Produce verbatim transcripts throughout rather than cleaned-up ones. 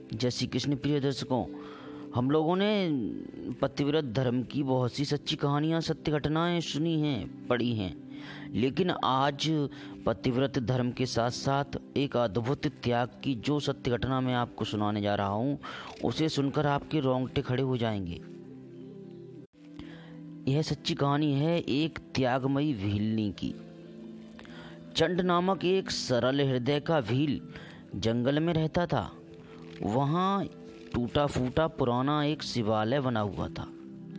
जय श्री कृष्ण। प्रिय दर्शकों, हम लोगों ने पतिव्रत धर्म की बहुत सी सच्ची कहानियाँ, सत्य घटनाएं सुनी हैं, पढ़ी हैं, लेकिन आज पतिव्रत धर्म के साथ साथ एक अद्भुत त्याग की जो सत्य घटना मैं आपको सुनाने जा रहा हूँ, उसे सुनकर आपके रोंगटे खड़े हो जाएंगे। यह सच्ची कहानी है एक त्यागमयी भीलनी की। चंड नामक एक सरल हृदय का भील जंगल में रहता था। वहाँ टूटा फूटा पुराना एक शिवालय बना हुआ था।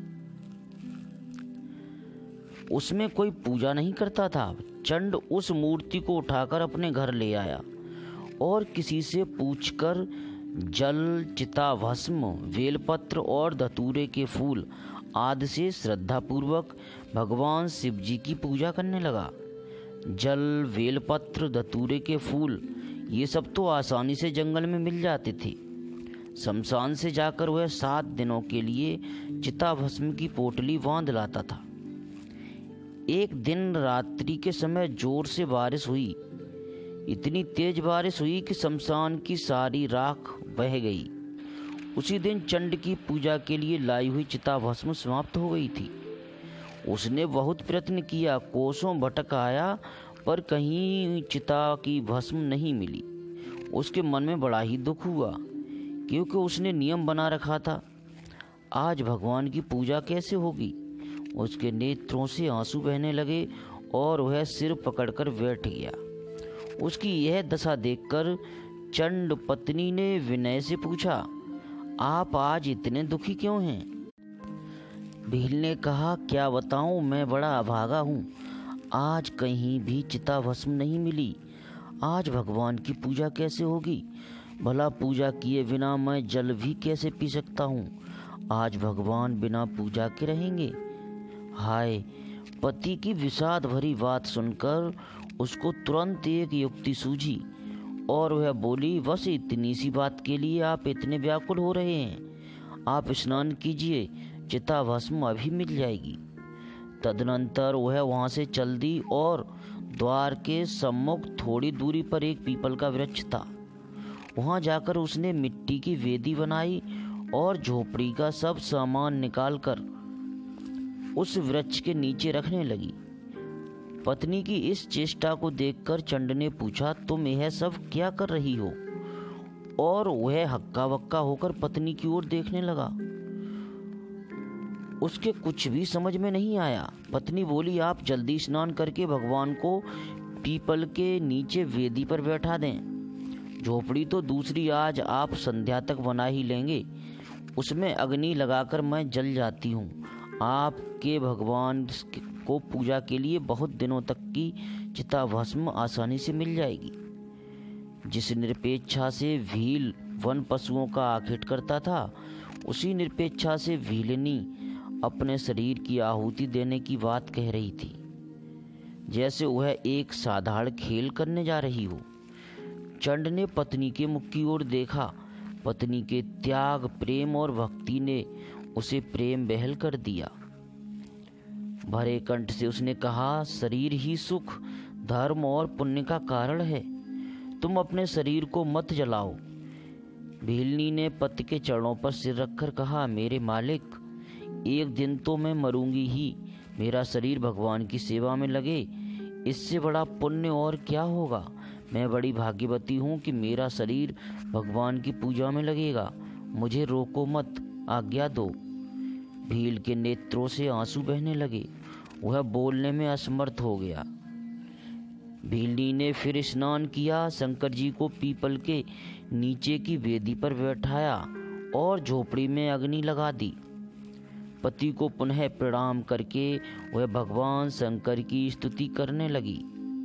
उसमें कोई पूजा नहीं करता था। चंड उस मूर्ति को उठाकर अपने घर ले आया और किसी से पूछकर जल, चिता भस्म, बेलपत्र और धतूरे के फूल आदि से श्रद्धापूर्वक भगवान शिव जी की पूजा करने लगा। जल, बेलपत्र, धतूरे के फूल ये सब तो आसानी से जंगल में मिल जाते थे। शमशान से जाकर वह सात दिनों के लिए चिता भस्म की पोटली बांध लाता था। एक दिन रात्रि के समय जोर से बारिश हुई। इतनी तेज बारिश हुई कि शमशान की सारी राख बह गई। उसी दिन चंड की पूजा के लिए लाई हुई चिता भस्म समाप्त हो गई थी। उसने बहुत प्रयत्न किया, कोसों भटक आया, पर कहीं चिता की भस्म नहीं मिली। उसके मन में बड़ा ही दुख हुआ, क्योंकि उसने नियम बना रखा था, आज भगवान की पूजा कैसे होगी। उसके नेत्रों से आंसू बहने लगे और वह सिर पकड़कर बैठ गया। उसकी यह दशा देखकर चंड पत्नी ने विनय से पूछा, आप आज इतने दुखी क्यों हैं? भील ने कहा, क्या बताऊं, मैं बड़ा अभागा हूँ। आज कहीं भी चिता भस्म नहीं मिली। आज भगवान की पूजा कैसे होगी? भला पूजा किए बिना मैं जल भी कैसे पी सकता हूँ? आज भगवान बिना पूजा के रहेंगे। हाय! पति की विषाद भरी बात सुनकर उसको तुरंत एक युक्ति सूझी और वह बोली, बस इतनी सी बात के लिए आप इतने व्याकुल हो रहे हैं? आप स्नान कीजिए, चिता भस्म अभी मिल जाएगी। तदनंतर वह वहाँ से चल दी और द्वार के सम्मुख थोड़ी दूरी पर एक पीपल का वृक्ष था। वहाँ जाकर उसने मिट्टी की वेदी बनाई और झोपड़ी का सब सामान निकालकर उस वृक्ष के नीचे रखने लगी। पत्नी की इस चेष्टा को देखकर चंड ने पूछा, तुम यह सब क्या कर रही हो? और वह हक्का बक्का होकर पत्नी की ओर देखने लगा। उसके कुछ भी समझ में नहीं आया। पत्नी बोली, आप जल्दी स्नान करके भगवान को पीपल के नीचे वेदी पर बैठा दें। झोपड़ी तो दूसरी आज आप संध्या तक बना ही लेंगे। उसमें अग्नि लगाकर मैं जल जाती हूँ। आपके भगवान को पूजा के लिए बहुत दिनों तक की चिता भस्म आसानी से मिल जाएगी। जिस निरपेक्षा से भील वन पशुओं का आखेट करता था, उसी निरपेक्षा से भीलनी अपने शरीर की आहुति देने की बात कह रही थी, जैसे वह एक साधारण खेल करने जा रही हो। चंड ने पत्नी के मुख की ओर देखा। पत्नी के त्याग, प्रेम और भक्ति ने उसे प्रेम बहल कर दिया। भरे कंठ से उसने कहा, शरीर ही सुख, धर्म और पुण्य का कारण है। तुम अपने शरीर को मत जलाओ। भीलनी ने पति के चरणों पर सिर रखकर कहा, मेरे मालिक, एक दिन तो मैं मरूंगी ही। मेरा शरीर भगवान की सेवा में लगे, इससे बड़ा पुण्य और क्या होगा। मैं बड़ी भाग्यवती हूँ कि मेरा शरीर भगवान की पूजा में लगेगा। मुझे रोको मत, आज्ञा दो। भील के नेत्रों से आंसू बहने लगे। वह बोलने में असमर्थ हो गया। भीलनी ने फिर स्नान किया, शंकर जी को पीपल के नीचे की वेदी पर बैठाया और झोपड़ी में अग्नि लगा दी। पति को पुनः प्रणाम करके वह भगवान शंकर की स्तुति करने लगी।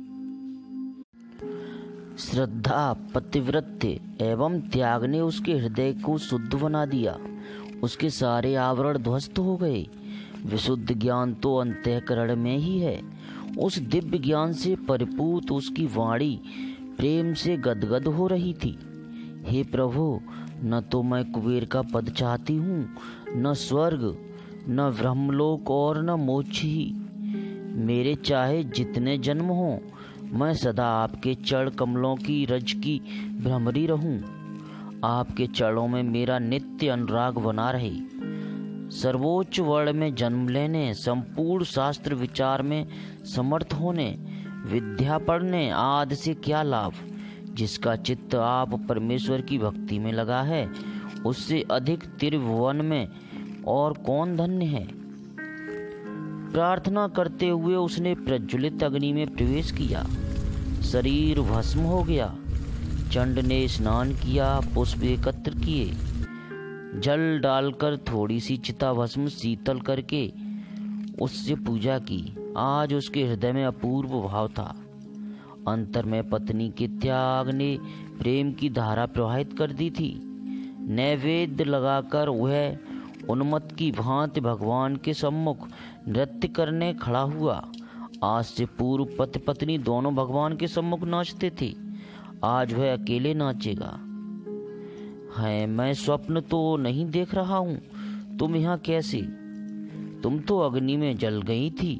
श्रद्धा, पतिव्रत्य एवं त्याग ने उसके हृदय को शुद्ध बना दिया। उसके सारे आवरण ध्वस्त हो गए। विशुद्ध ज्ञान तो अंतःकरण में ही है। उस दिव्य ज्ञान से परिपूर्ण उसकी वाणी प्रेम से गदगद हो रही थी। हे प्रभु, न तो मैं कुबेर का पद चाहती हूँ, न स्वर्ग, न ब्रह्मलोक और न मोक्ष ही। मेरे चाहे जितने जन्म हों, मैं सदा आपके चरण कमलों की रज की भ्रमरी रहूं। आपके चरणों में मेरा नित्य अनुराग बना रहे। सर्वोच्च वर्ण में जन्म लेने, संपूर्ण शास्त्र विचार में समर्थ होने, विद्या पढ़ने आदि से क्या लाभ। जिसका चित्त आप परमेश्वर की भक्ति में लगा है, उससे अधिक त्रिभुवन में और कौन धन्य है। प्रार्थना करते हुए उसने प्रज्वलित अग्नि में प्रवेश किया। शरीर भस्म हो गया। चंड ने स्नान किया, पुष्प एकत्र किए, जल डालकर थोड़ी सी चिता भस्म शीतल करके उससे पूजा की। आज उसके हृदय में अपूर्व भाव था। अंतर में पत्नी के त्याग ने प्रेम की धारा प्रवाहित कर दी थी। नैवेद्य लगाकर वह उन्मत्त की भांति भगवान के सम्मुख नृत्य करने खड़ा हुआ। आज से पूर्व पति पत्नी दोनों भगवान के सम्मुख नाचते थे, आज वह अकेले नाचेगा। है मैं स्वप्न तो नहीं देख रहा हूँ। तुम यहाँ कैसे? तुम तो अग्नि में जल गई थी।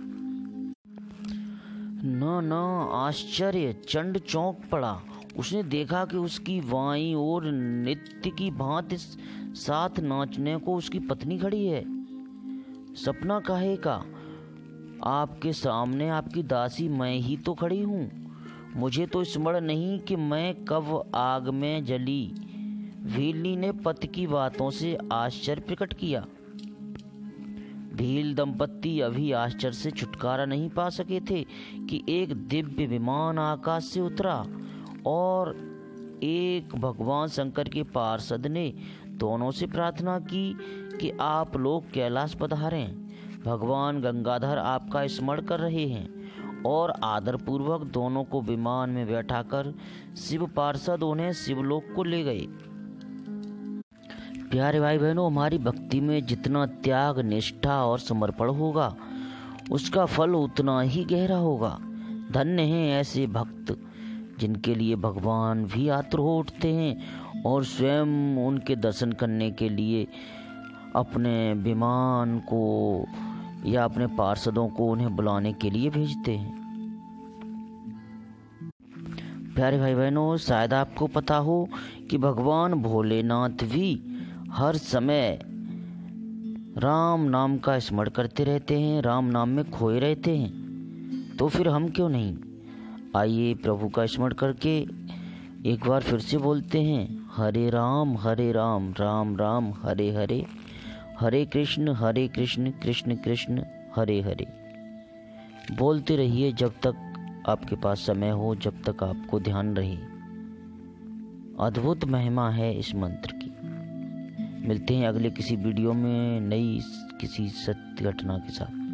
ना ना, आश्चर्य! चंड चौंक पड़ा। उसने देखा कि उसकी बाईं ओर नित्य की भांति साथ नाचने को उसकी पत्नी खड़ी है। सपना काहे का? आपके सामने आपकी दासी मैं ही तो खड़ी हूँ। मुझे तो स्मरण नहीं कि मैं कब आग में जली। भीलनी ने पति की बातों से आश्चर्य प्रकट किया। भील दंपत्ति अभी आश्चर्य से छुटकारा नहीं पा सके थे कि एक दिव्य विमान आकाश से उतरा और एक भगवान शंकर के पार्षद ने दोनों से प्रार्थना की कि आप लोग कैलाश पधारें। भगवान गंगाधर आपका स्मरण कर रहे हैं और आदरपूर्वक दोनों को विमान में बैठाकर शिव पार्षद उन्हें शिवलोक को ले गए। प्यारे भाई बहनों, हमारी भक्ति में जितना त्याग, निष्ठा और समर्पण होगा, उसका फल उतना ही गहरा होगा। धन्य हैं ऐसे भक्त जिनके लिए भगवान भी आतुर हो उठते हैं और स्वयं उनके दर्शन करने के लिए अपने विमान को या अपने पार्षदों को उन्हें बुलाने के लिए भेजते हैं। प्यारे भाई बहनों, शायद आपको पता हो कि भगवान भोलेनाथ भी हर समय राम नाम का स्मरण करते रहते हैं, राम नाम में खोए रहते हैं। तो फिर हम क्यों नहीं? आइए प्रभु का स्मरण करके एक बार फिर से बोलते हैं, हरे राम हरे राम राम राम हरे हरे, हरे कृष्ण हरे कृष्ण कृष्ण कृष्ण हरे हरे। बोलते रहिए जब तक आपके पास समय हो, जब तक आपको ध्यान रहे। अद्भुत महिमा है इस मंत्र की। मिलते हैं अगले किसी वीडियो में नई किसी सत्य घटना के साथ।